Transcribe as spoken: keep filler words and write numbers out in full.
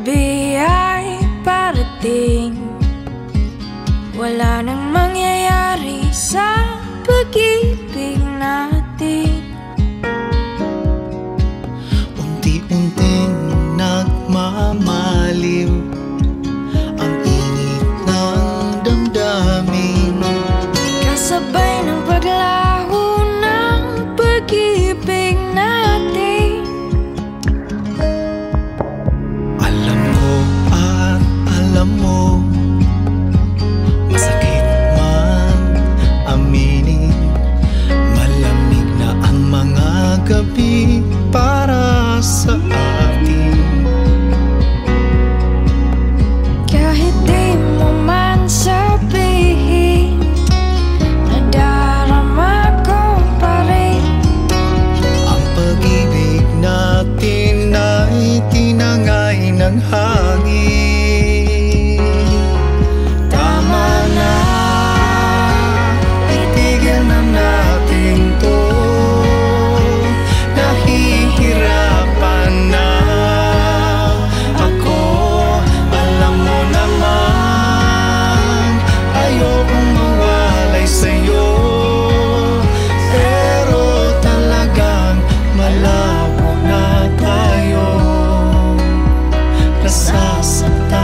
gabi ay parating, wala nang mangyayari sa pag-ibig natin. Unti-unting nagmamaliw ang init ng damdamin, kasabay ng paglaho ng pag-ibig natin. Alam mo at alam mo, masakit man aminin, malamig na ang mga gabi para sa atin. Kahit di mo man sabihin, nadarama ko pa rin. Ang pag-ibig natin ay tinangay ng hangin. Tama na, itigil na natin to. Nahihirapan na ako, alam mo naman, ayokong mawalay sa'yo. Pero talagang malabo na tayo, nasasaktan